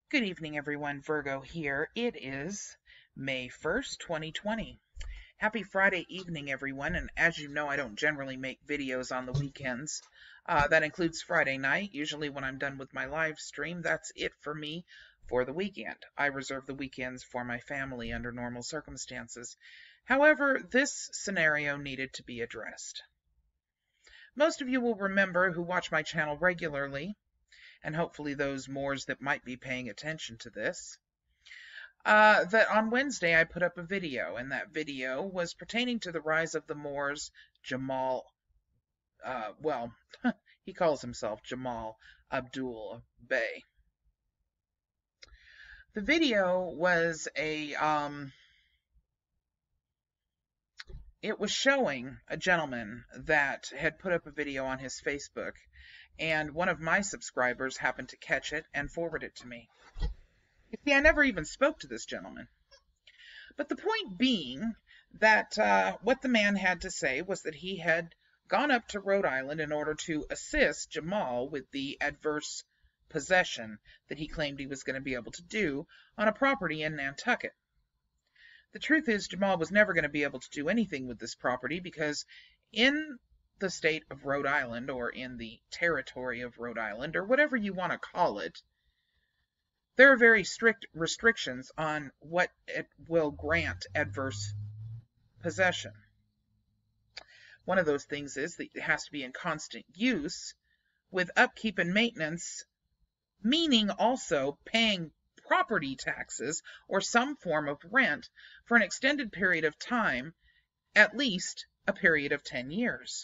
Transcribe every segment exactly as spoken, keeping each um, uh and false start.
Good evening, everyone. Virgo here. It is May first, twenty twenty. Happy Friday evening, everyone. And as you know, I don't generally make videos on the weekends. Uh, that includes Friday night. Usually when I'm done with my live stream, that's it for me for the weekend. I reserve the weekends for my family under normal circumstances. However, this scenario needed to be addressed. Most of you will remember who watch my channel regularly, and hopefully those Moors that might be paying attention to this, uh, that on Wednesday I put up a video, and that video was pertaining to the rise of the Moors, Jamal, uh, well, he calls himself Jamal Abdul Bey. The video was a, um, it was showing a gentleman that had put up a video on his Facebook, and one of my subscribers happened to catch it and forward it to me. You see, I never even spoke to this gentleman. But the point being that uh, what the man had to say was that he had gone up to Rhode Island in order to assist Jamal with the adverse possession that he claimed he was going to be able to do on a property in Nantucket. The truth is, Jamal was never going to be able to do anything with this property because in the state of Rhode Island, or in the territory of Rhode Island, or whatever you want to call it, there are very strict restrictions on what it will grant adverse possession. One of those things is that it has to be in constant use with upkeep and maintenance, meaning also paying property taxes or some form of rent for an extended period of time, at least a period of ten years.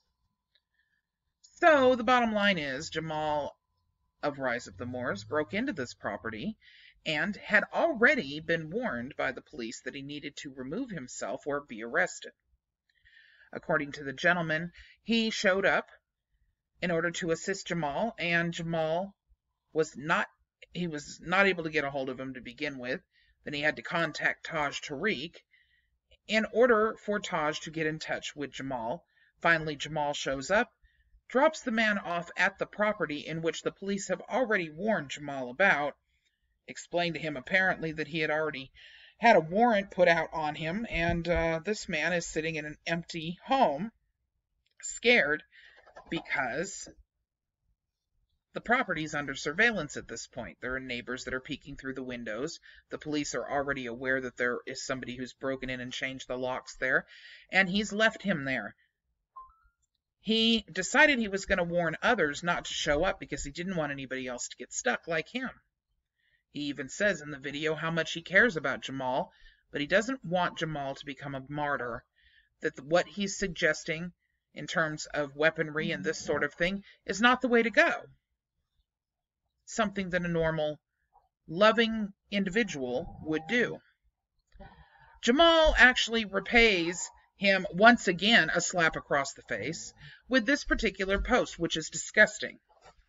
So the bottom line is Jamal of Rise of the Moors broke into this property and had already been warned by the police that he needed to remove himself or be arrested. According to the gentleman, he showed up in order to assist Jamal, and Jamal was not he was not able to get a hold of him to begin with. Then he had to contact Taj Tariq in order for Taj to get in touch with Jamal. Finally, Jamal shows up, drops the man off at the property in which the police have already warned Jamal about, explained to him apparently that he had already had a warrant put out on him, and uh, this man is sitting in an empty home, scared because the property's under surveillance at this point. There are neighbors that are peeking through the windows. The police are already aware that there is somebody who's broken in and changed the locks there, and he's left him there. He decided he was going to warn others not to show up because he didn't want anybody else to get stuck like him. He even says in the video how much he cares about Jamal, but he doesn't want Jamal to become a martyr, that what he's suggesting in terms of weaponry and this sort of thing is not the way to go. Something that a normal, loving individual would do. Jamal actually repays him once again a slap across the face with this particular post, which is disgusting.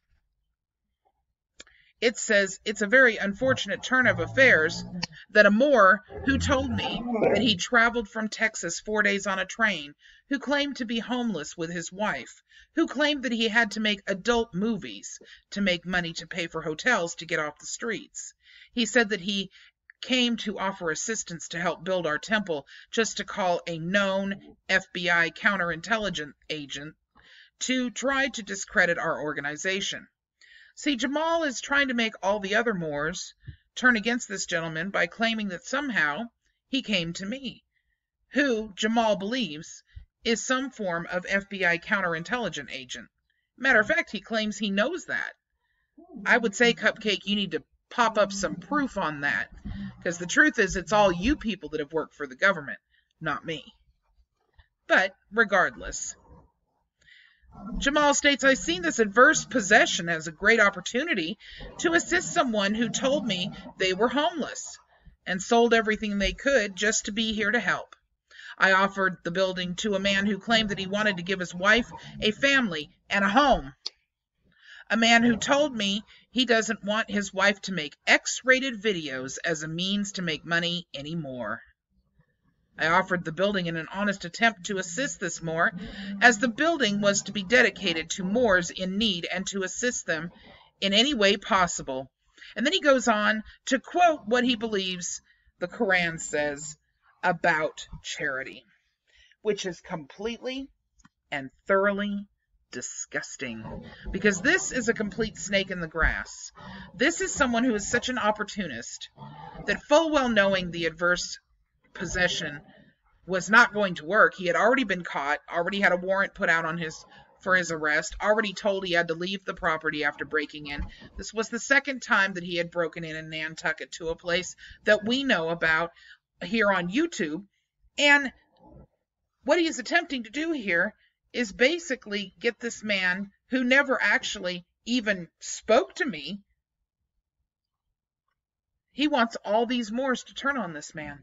It says, "It's a very unfortunate turn of affairs that a Moor who told me that he traveled from Texas four days on a train, who claimed to be homeless with his wife, who claimed that he had to make adult movies to make money to pay for hotels to get off the streets. He said that he came to offer assistance to help build our temple just to call a known F B I counterintelligence agent to try to discredit our organization." See, Jamal is trying to make all the other Moors turn against this gentleman by claiming that somehow he came to me, who Jamal believes is some form of F B I counterintelligence agent. Matter of fact, he claims he knows that. I would say, Cupcake, you need to pop up some proof on that, because the truth is it's all you people that have worked for the government, not me. But regardless, Jamal states, "I've seen this adverse possession as a great opportunity to assist someone who told me they were homeless and sold everything they could just to be here to help. I offered the building to a man who claimed that he wanted to give his wife a family and a home. A man who told me he doesn't want his wife to make X-rated videos as a means to make money anymore. I offered the building in an honest attempt to assist this Moor, as the building was to be dedicated to Moors in need and to assist them in any way possible. And then he goes on to quote what he believes the Quran says about charity, which is completely and thoroughly disgusting, because this is a complete snake in the grass. This is someone who is such an opportunist that, full well knowing the adverse possession was not going to work, he had already been caught, already had a warrant put out on his for his arrest, already told he had to leave the property after breaking in. This was the second time that he had broken in in Nantucket to a place that we know about here on YouTube. And what he is attempting to do here is basically get this man, who never actually even spoke to me, he wants all these Moors to turn on this man.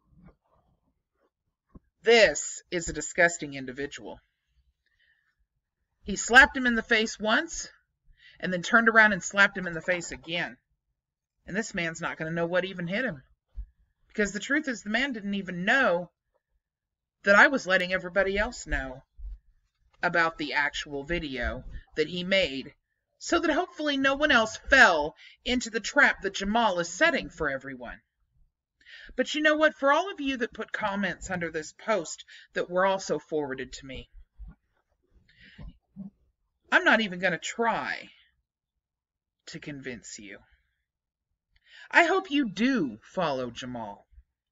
This is a disgusting individual. He slapped him in the face once, and then turned around and slapped him in the face again. And this man's not going to know what even hit him. Because the truth is, the man didn't even know that I was letting everybody else know about the actual video that he made, so that hopefully no one else fell into the trap that Jamal is setting for everyone. But you know what? For all of you that put comments under this post that were also forwarded to me, I'm not even going to try to convince you. I hope you do follow Jamal.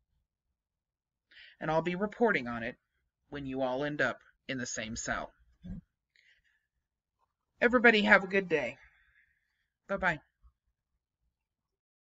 And I'll be reporting on it when you all end up in the same cell. Everybody have a good day. Bye-bye.